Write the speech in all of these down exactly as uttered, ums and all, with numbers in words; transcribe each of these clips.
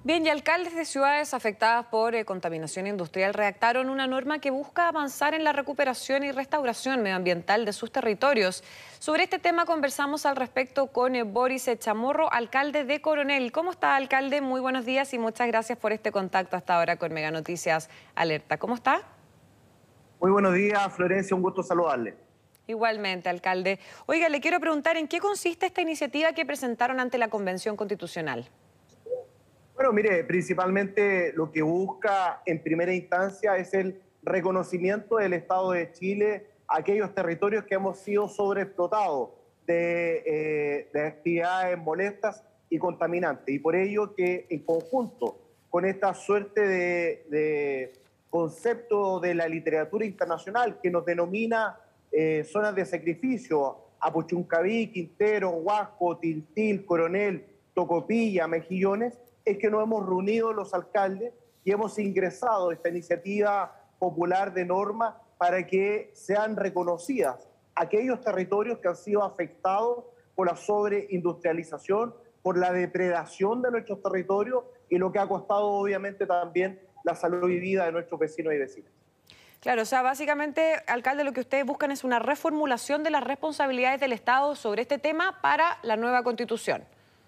Bien, y alcaldes de ciudades afectadas por eh, contaminación industrial redactaron una norma que busca avanzar en la recuperación y restauración medioambiental de sus territorios. Sobre este tema conversamos al respecto con eh, Boris Chamorro, alcalde de Coronel. ¿Cómo está, alcalde? Muy buenos días y muchas gracias por este contacto hasta ahora con Mega Noticias Alerta. ¿Cómo está? Muy buenos días, Florencia, un gusto saludarle. Igualmente, alcalde. Oiga, le quiero preguntar en qué consiste esta iniciativa que presentaron ante la Convención Constitucional. Bueno, mire, principalmente lo que busca en primera instancia es el reconocimiento del Estado de Chile a aquellos territorios que hemos sido sobreexplotados de, eh, de actividades molestas y contaminantes. Y por ello que en conjunto con esta suerte de, de concepto de la literatura internacional que nos denomina eh, zonas de sacrificio, Apuchuncaví, Quintero, Huasco, Tiltil, Coronel, Tocopilla, Mejillones, es que nos hemos reunido los alcaldes y hemos ingresado esta iniciativa popular de norma para que sean reconocidas aquellos territorios que han sido afectados por la sobreindustrialización, por la depredación de nuestros territorios y lo que ha costado obviamente también la salud y vida de nuestros vecinos y vecinas. Claro, o sea, básicamente, alcalde, lo que ustedes buscan es una reformulación de las responsabilidades del Estado sobre este tema para la nueva Constitución.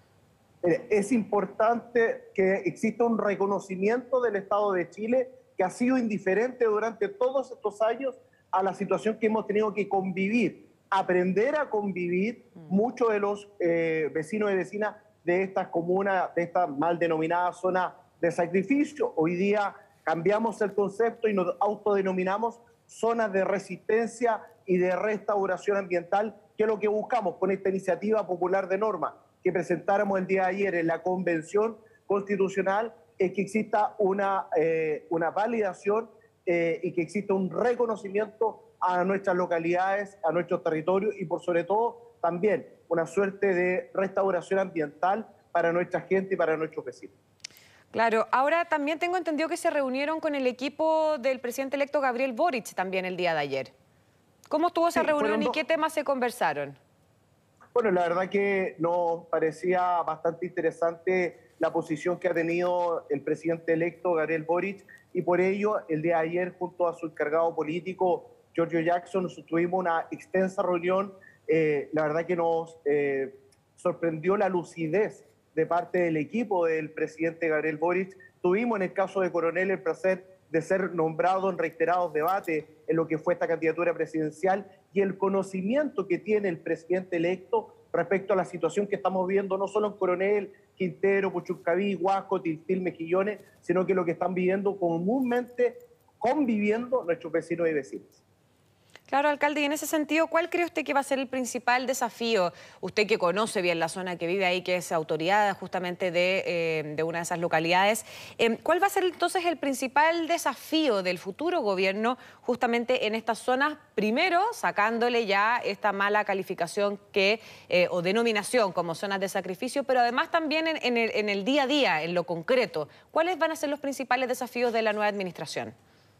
Es importante que exista un reconocimiento del Estado de Chile que ha sido indiferente durante todos estos años a la situación que hemos tenido que convivir, aprender a convivir mm. muchos de los eh, vecinos y vecinas de estas comunas, de esta mal denominada zona de sacrificio. Hoy día cambiamos el concepto y nos autodenominamos zonas de resistencia y de restauración ambiental, que es lo que buscamos con esta iniciativa popular de norma que presentáramos el día de ayer en la Convención Constitucional, es que exista una, eh, una validación eh, y que exista un reconocimiento a nuestras localidades, a nuestros territorios y por sobre todo también una suerte de restauración ambiental para nuestra gente y para nuestros vecinos. Claro, ahora también tengo entendido que se reunieron con el equipo del presidente electo Gabriel Boric también el día de ayer. ¿Cómo estuvo esa sí, reunión y qué temas se conversaron? Bueno, la verdad que nos parecía bastante interesante la posición que ha tenido el presidente electo Gabriel Boric y por ello el día de ayer junto a su encargado político Giorgio Jackson tuvimos una extensa reunión. Eh, la verdad que nos eh, sorprendió la lucidez de parte del equipo del presidente Gabriel Boric. Tuvimos en el caso de Coronel el placer de ser nombrado en reiterados debates en lo que fue esta candidatura presidencial y el conocimiento que tiene el presidente electo respecto a la situación que estamos viendo, no solo en Coronel, Quintero, Puchuncaví, Huasco, Tiltil, Mejillones, sino que lo que están viviendo comúnmente, conviviendo nuestros vecinos y vecinas. Claro, alcalde, y en ese sentido, ¿cuál cree usted que va a ser el principal desafío? Usted que conoce bien la zona que vive ahí, que es autoridad justamente de, eh, de una de esas localidades, eh, ¿cuál va a ser entonces el principal desafío del futuro gobierno justamente en estas zonas? Primero, sacándole ya esta mala calificación que, eh, o denominación como zonas de sacrificio, pero además también en, en, el, en el día a día, en lo concreto. ¿Cuáles van a ser los principales desafíos de la nueva administración?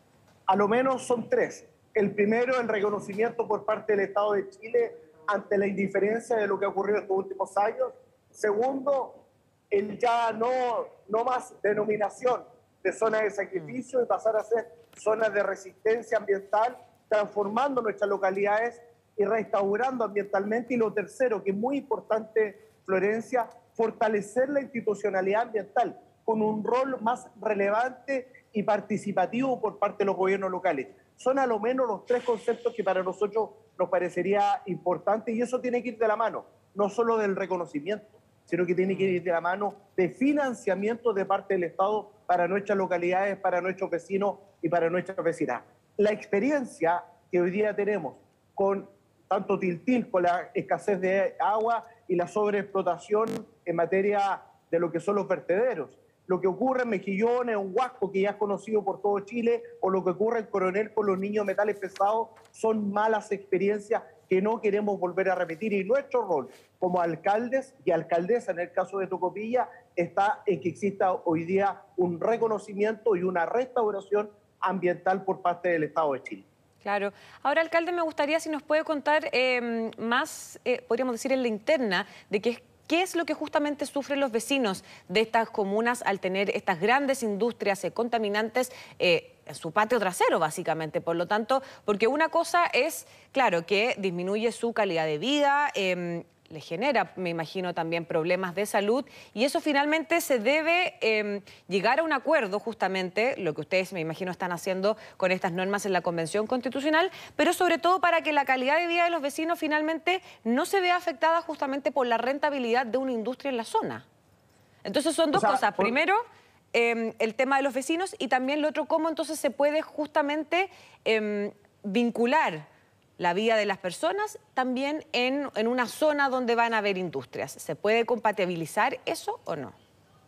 A lo menos son tres. El primero, el reconocimiento por parte del Estado de Chile ante la indiferencia de lo que ha ocurrido estos últimos años. Segundo, el ya no, no más denominación de zonas de sacrificio y pasar a ser zonas de resistencia ambiental, transformando nuestras localidades y restaurando ambientalmente. Y lo tercero, que es muy importante, Florencia, fortalecer la institucionalidad ambiental con un rol más relevante y participativo por parte de los gobiernos locales. Son a lo menos los tres conceptos que para nosotros nos parecería importante y eso tiene que ir de la mano, no solo del reconocimiento, sino que tiene que ir de la mano de financiamiento de parte del Estado para nuestras localidades, para nuestros vecinos y para nuestras vecinas. La experiencia que hoy día tenemos con tanto Tiltil, con la escasez de agua y la sobreexplotación en materia de lo que son los vertederos, lo que ocurre en Mejillones, en Huasco, que ya es conocido por todo Chile, o lo que ocurre en Coronel con los niños de metales pesados, son malas experiencias que no queremos volver a repetir. Y nuestro rol como alcaldes y alcaldesa, en el caso de Tocopilla, está en que exista hoy día un reconocimiento y una restauración ambiental por parte del Estado de Chile. Claro. Ahora, alcalde, me gustaría si nos puede contar eh, más, eh, podríamos decir, en la interna, de qué ¿qué es lo que justamente sufren los vecinos de estas comunas al tener estas grandes industrias eh, contaminantes eh, en su patio trasero, básicamente? Por lo tanto, porque una cosa es, claro, que disminuye su calidad de vida, eh, le genera, me imagino, también problemas de salud, y eso finalmente se debe eh, llegar a un acuerdo, justamente, lo que ustedes, me imagino, están haciendo con estas normas en la Convención Constitucional, pero sobre todo para que la calidad de vida de los vecinos finalmente no se vea afectada justamente por la rentabilidad de una industria en la zona. Entonces son dos o sea, cosas. Por... Primero, eh, el tema de los vecinos, y también lo otro, cómo entonces se puede justamente eh, vincular la vida de las personas también en, en una zona donde van a haber industrias. ¿Se puede compatibilizar eso o no?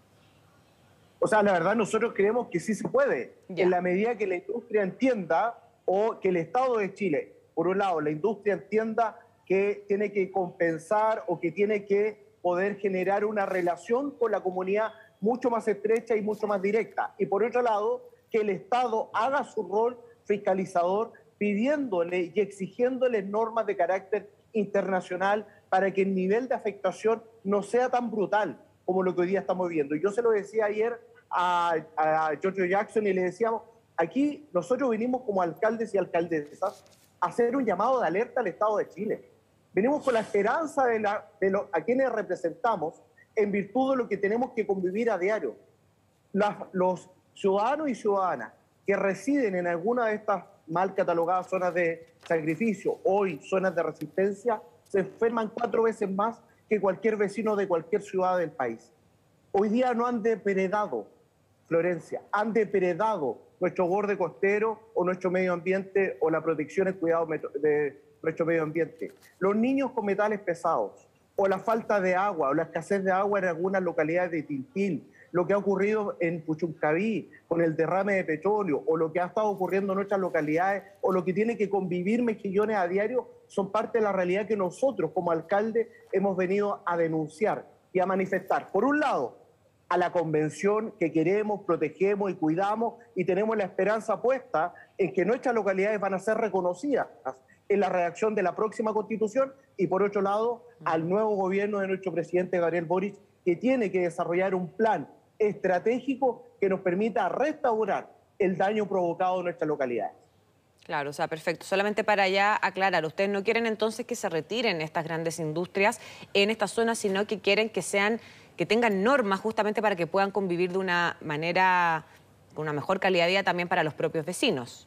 O sea, la verdad nosotros creemos que sí se puede, ya. En la medida que la industria entienda, o que el Estado de Chile, por un lado, la industria entienda que tiene que compensar o que tiene que poder generar una relación con la comunidad mucho más estrecha y mucho más directa. Y por otro lado, que el Estado haga su rol fiscalizador, pidiéndole y exigiéndole normas de carácter internacional para que el nivel de afectación no sea tan brutal como lo que hoy día estamos viendo. Yo se lo decía ayer a, a Giorgio Jackson y le decíamos, aquí nosotros vinimos como alcaldes y alcaldesas a hacer un llamado de alerta al Estado de Chile. Venimos con la esperanza de, la, de lo, a quienes representamos en virtud de lo que tenemos que convivir a diario. Las, los ciudadanos y ciudadanas que residen en alguna de estas mal catalogadas zonas de sacrificio, hoy zonas de resistencia, se enferman cuatro veces más que cualquier vecino de cualquier ciudad del país. Hoy día no han depredado, Florencia, han depredado nuestro borde costero o nuestro medio ambiente o la protección y cuidado de nuestro medio ambiente. Los niños con metales pesados o la falta de agua o la escasez de agua en algunas localidades de Tiltil, lo que ha ocurrido en Puchuncaví con el derrame de petróleo, o lo que ha estado ocurriendo en nuestras localidades, o lo que tiene que convivir Mejillones a diario, son parte de la realidad que nosotros como alcalde hemos venido a denunciar y a manifestar. Por un lado, a la convención que queremos, protegemos y cuidamos, y tenemos la esperanza puesta en que nuestras localidades van a ser reconocidas en la redacción de la próxima Constitución, y por otro lado, al nuevo gobierno de nuestro presidente Gabriel Boric, que tiene que desarrollar un plan estratégico que nos permita restaurar el daño provocado en nuestras localidades. Claro, o sea, perfecto. Solamente para ya aclarar, ustedes no quieren entonces que se retiren estas grandes industrias en esta zona, sino que quieren que sean, que tengan normas justamente para que puedan convivir de una manera, con una mejor calidad de vida también para los propios vecinos.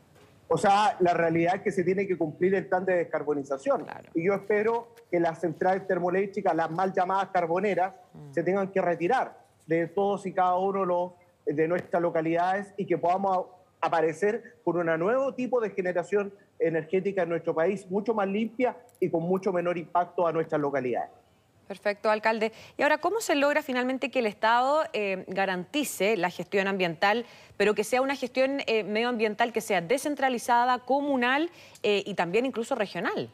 O sea, la realidad es que se tiene que cumplir el plan de descarbonización. Claro. Y yo espero que las centrales termoeléctricas, las mal llamadas carboneras, mm. se tengan que retirar de todos y cada uno los, de nuestras localidades, y que podamos aparecer con un nuevo tipo de generación energética en nuestro país, mucho más limpia y con mucho menor impacto a nuestras localidades. Perfecto, alcalde. Y ahora, ¿cómo se logra finalmente que el Estado eh, garantice la gestión ambiental, pero que sea una gestión eh, medioambiental que sea descentralizada, comunal eh, y también incluso regional?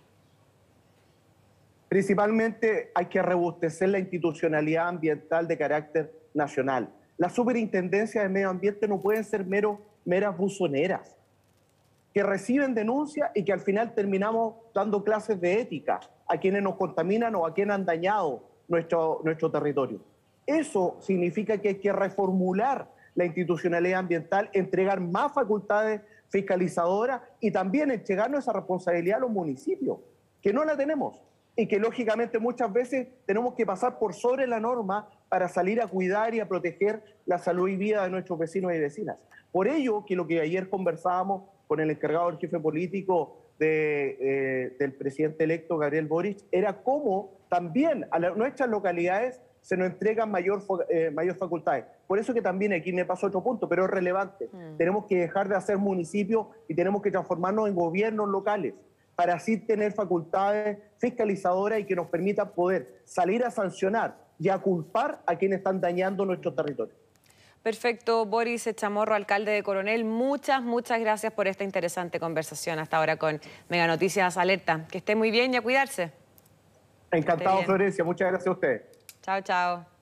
Principalmente hay que robustecer la institucionalidad ambiental de carácter nacional. Las superintendencias de medio ambiente no pueden ser mero, meras buzoneras que reciben denuncias y que al final terminamos dando clases de ética a quienes nos contaminan o a quienes han dañado nuestro, nuestro territorio. Eso significa que hay que reformular la institucionalidad ambiental, entregar más facultades fiscalizadoras y también entregarnos esa responsabilidad a los municipios, que no la tenemos y que lógicamente muchas veces tenemos que pasar por sobre la norma para salir a cuidar y a proteger la salud y vida de nuestros vecinos y vecinas. Por ello, que lo que ayer conversábamos con el encargado del jefe político de, eh, del presidente electo Gabriel Boric, era cómo también a la, nuestras localidades se nos entregan mayor, eh, mayor facultades. Por eso que también aquí me pasó otro punto, pero es relevante. Mm. Tenemos que dejar de hacer municipios y tenemos que transformarnos en gobiernos locales, para así tener facultades fiscalizadoras y que nos permitan poder salir a sancionar y a culpar a quienes están dañando nuestro territorio. Perfecto. Boris Chamorro, alcalde de Coronel, muchas, muchas gracias por esta interesante conversación hasta ahora con Mega Noticias Alerta. Que esté muy bien y a cuidarse. Encantado, Florencia. Muchas gracias a ustedes. Chao, chao.